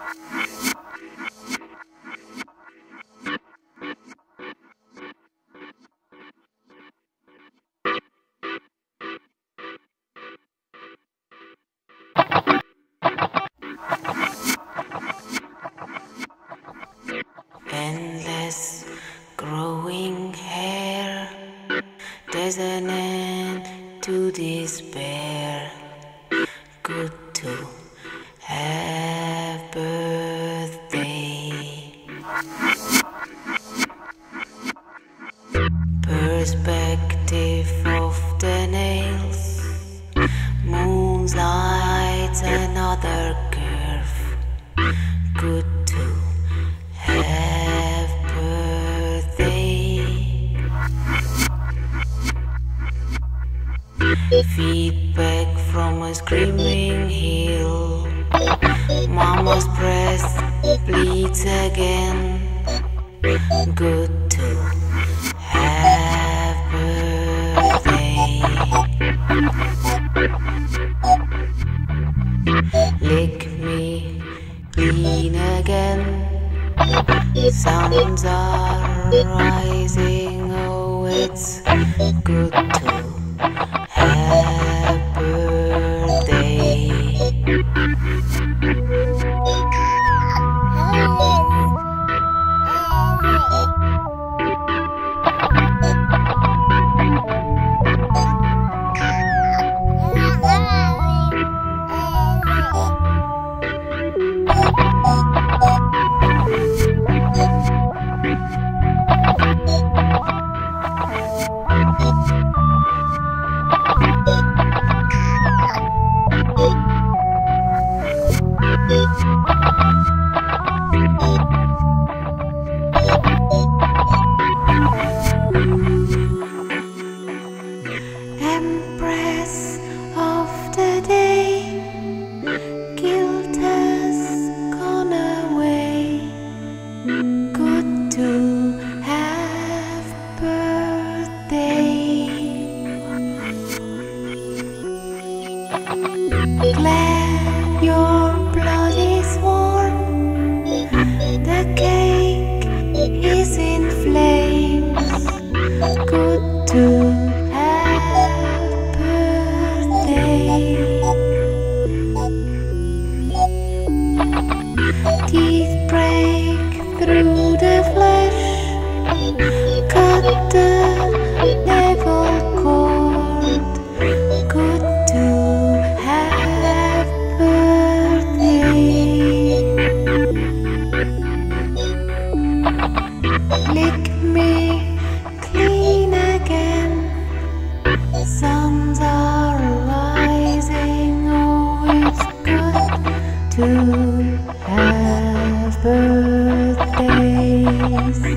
Endless growing hair, there's an end to despair. Good to have birthday. Perspective of the nails, moonlight another curve. Good to have birthday. Feedback from a screaming hill. Mama's breast bleeds again. Good to have birthday. Lick me clean again. Suns are rising, oh it's good to have birthday. Empress of the day, guilt has gone away. Good to have birthday. Glad your blood is warm, the cake is in flames. Good to have birthday. Teeth break through the flesh, cut the devil cord. Good to have birthday. Lick me clean again. Suns are rising, oh it's good to have birthdays.